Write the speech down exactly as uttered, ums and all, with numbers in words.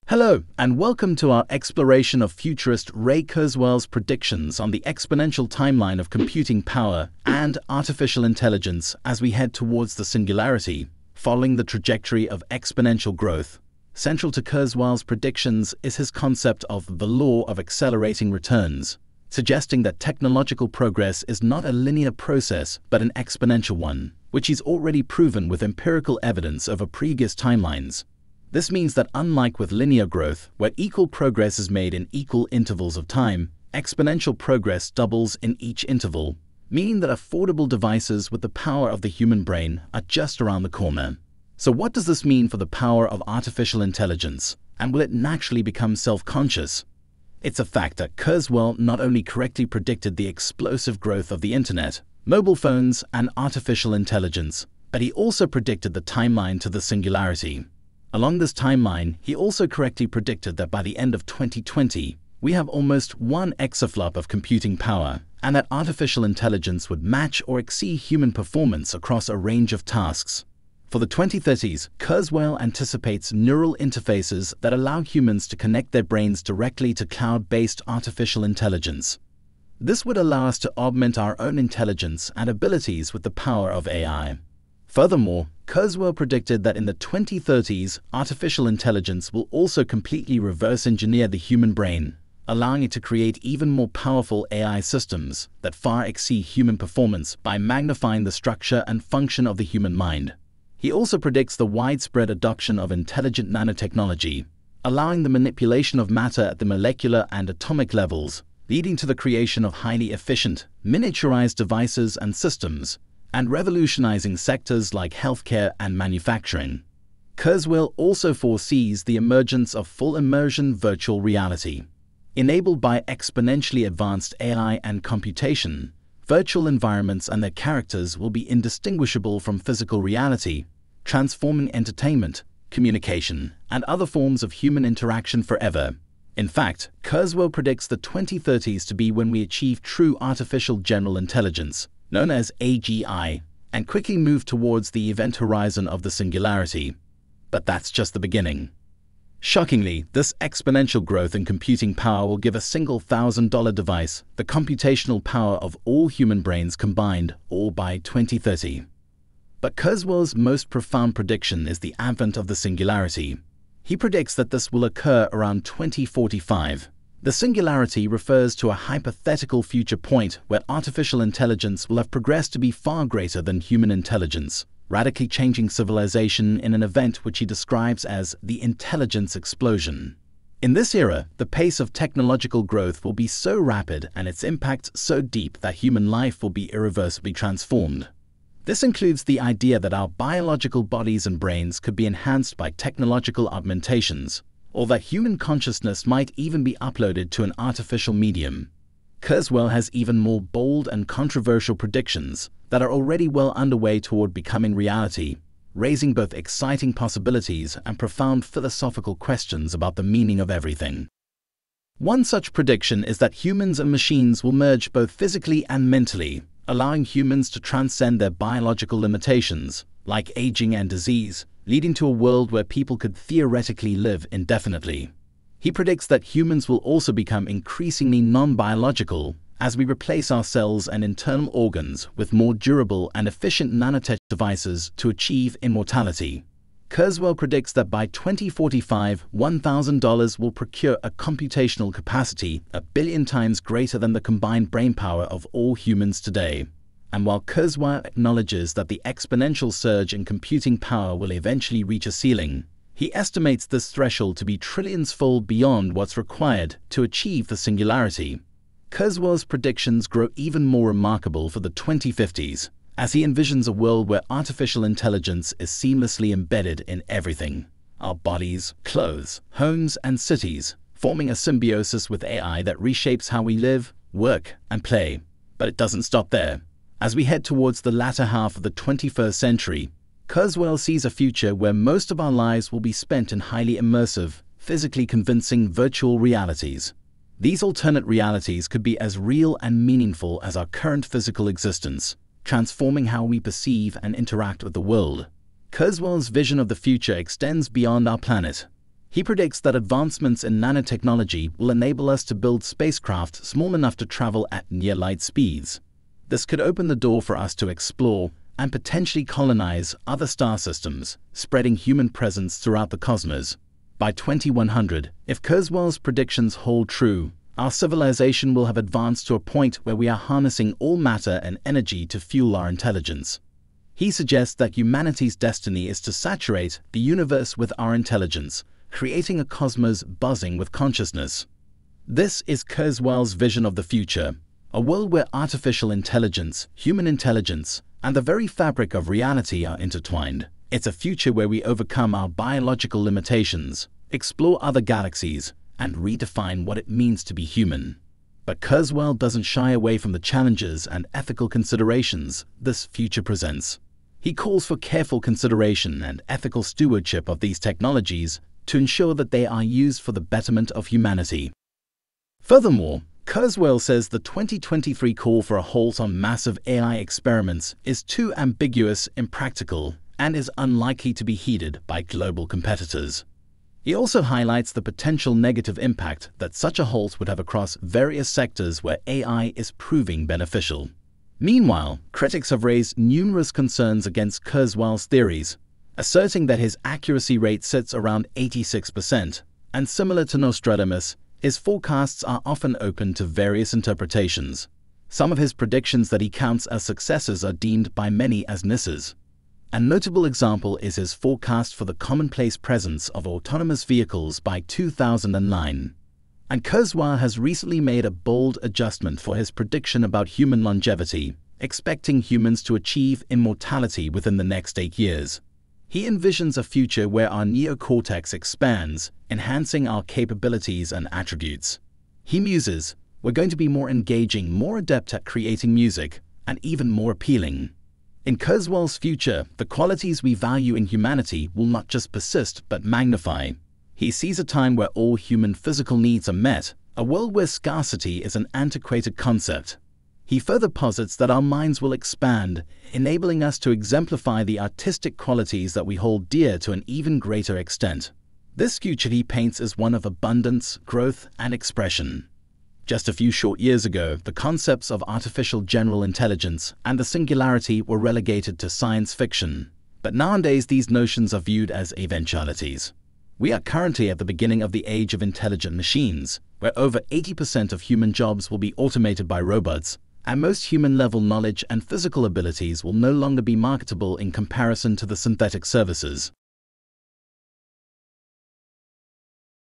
Hello, and welcome to our exploration of futurist Ray Kurzweil's predictions on the exponential timeline of computing power and artificial intelligence as we head towards the singularity, following the trajectory of exponential growth. Central to Kurzweil's predictions is his concept of the law of accelerating returns, suggesting that technological progress is not a linear process but an exponential one, which he's already proven with empirical evidence over previous timelines. This means that unlike with linear growth, where equal progress is made in equal intervals of time, exponential progress doubles in each interval, meaning that affordable devices with the power of the human brain are just around the corner. So what does this mean for the power of artificial intelligence, and will it naturally become self-conscious? It's a fact that Kurzweil not only correctly predicted the explosive growth of the internet, mobile phones, and artificial intelligence, but he also predicted the timeline to the singularity. Along this timeline, he also correctly predicted that by the end of twenty twenty, we have almost one exaflop of computing power, and that artificial intelligence would match or exceed human performance across a range of tasks. For the twenty thirties, Kurzweil anticipates neural interfaces that allow humans to connect their brains directly to cloud-based artificial intelligence. This would allow us to augment our own intelligence and abilities with the power of A I. Furthermore, Kurzweil predicted that in the twenty thirties, artificial intelligence will also completely reverse engineer the human brain, allowing it to create even more powerful A I systems that far exceed human performance by magnifying the structure and function of the human mind. He also predicts the widespread adoption of intelligent nanotechnology, allowing the manipulation of matter at the molecular and atomic levels, leading to the creation of highly efficient, miniaturized devices and systems, and revolutionizing sectors like healthcare and manufacturing. Kurzweil also foresees the emergence of full immersion virtual reality. Enabled by exponentially advanced A I and computation, virtual environments and their characters will be indistinguishable from physical reality, transforming entertainment, communication, and other forms of human interaction forever. In fact, Kurzweil predicts the twenty thirties to be when we achieve true artificial general intelligence, known as A G I, and quickly move towards the event horizon of the singularity. But that's just the beginning. Shockingly, this exponential growth in computing power will give a single thousand dollar device the computational power of all human brains combined, all by twenty thirty. But Kurzweil's most profound prediction is the advent of the singularity. He predicts that this will occur around twenty forty-five. The singularity refers to a hypothetical future point where artificial intelligence will have progressed to be far greater than human intelligence, radically changing civilization in an event which he describes as the intelligence explosion. In this era, the pace of technological growth will be so rapid and its impact so deep that human life will be irreversibly transformed. This includes the idea that our biological bodies and brains could be enhanced by technological augmentations, or that human consciousness might even be uploaded to an artificial medium. Kurzweil has even more bold and controversial predictions that are already well underway toward becoming reality, raising both exciting possibilities and profound philosophical questions about the meaning of everything. One such prediction is that humans and machines will merge both physically and mentally, allowing humans to transcend their biological limitations, like aging and disease, leading to a world where people could theoretically live indefinitely. He predicts that humans will also become increasingly non-biological as we replace our cells and internal organs with more durable and efficient nanotech devices to achieve immortality. Kurzweil predicts that by twenty forty-five, one thousand dollars will procure a computational capacity a billion times greater than the combined brainpower of all humans today. And while Kurzweil acknowledges that the exponential surge in computing power will eventually reach a ceiling, he estimates this threshold to be trillions-fold beyond what's required to achieve the singularity. Kurzweil's predictions grow even more remarkable for the twenty fifties, as he envisions a world where artificial intelligence is seamlessly embedded in everything: our bodies, clothes, homes, and cities, forming a symbiosis with A I that reshapes how we live, work, and play. But it doesn't stop there. As we head towards the latter half of the twenty-first century, Kurzweil sees a future where most of our lives will be spent in highly immersive, physically convincing virtual realities. These alternate realities could be as real and meaningful as our current physical existence, transforming how we perceive and interact with the world. Kurzweil's vision of the future extends beyond our planet. He He predicts that advancements in nanotechnology will enable us to build spacecraft small enough to travel at near light speeds. This could open the door for us to explore and potentially colonize other star systems, spreading human presence throughout the cosmos. By twenty-one hundred, if Kurzweil's predictions hold true, our civilization will have advanced to a point where we are harnessing all matter and energy to fuel our intelligence. He suggests that humanity's destiny is to saturate the universe with our intelligence, creating a cosmos buzzing with consciousness. This is Kurzweil's vision of the future, a world where artificial intelligence, human intelligence, and the very fabric of reality are intertwined. It's a future where we overcome our biological limitations, explore other galaxies, and redefine what it means to be human. But Kurzweil doesn't shy away from the challenges and ethical considerations this future presents. He calls for careful consideration and ethical stewardship of these technologies to ensure that they are used for the betterment of humanity. Furthermore, Kurzweil says the twenty twenty-three call for a halt on massive A I experiments is too ambiguous, impractical, and is unlikely to be heeded by global competitors. He also highlights the potential negative impact that such a halt would have across various sectors where A I is proving beneficial. Meanwhile, critics have raised numerous concerns against Kurzweil's theories, asserting that his accuracy rate sits around eighty-six percent, and similar to Nostradamus, his forecasts are often open to various interpretations. Some of his predictions that he counts as successes are deemed by many as misses. A notable example is his forecast for the commonplace presence of autonomous vehicles by two thousand nine. And Kurzweil has recently made a bold adjustment for his prediction about human longevity, expecting humans to achieve immortality within the next eight years. He envisions a future where our neocortex expands, enhancing our capabilities and attributes. He muses, we're going to be more engaging, more adept at creating music, and even more appealing. In Kurzweil's future, the qualities we value in humanity will not just persist but magnify. He sees a time where all human physical needs are met, a world where scarcity is an antiquated concept. He further posits that our minds will expand, enabling us to exemplify the artistic qualities that we hold dear to an even greater extent. This future he paints as one of abundance, growth, and expression. Just a few short years ago, the concepts of artificial general intelligence and the singularity were relegated to science fiction. But nowadays these notions are viewed as eventualities. We are currently at the beginning of the age of intelligent machines, where over eighty percent of human jobs will be automated by robots, and most human-level knowledge and physical abilities will no longer be marketable in comparison to the synthetic services.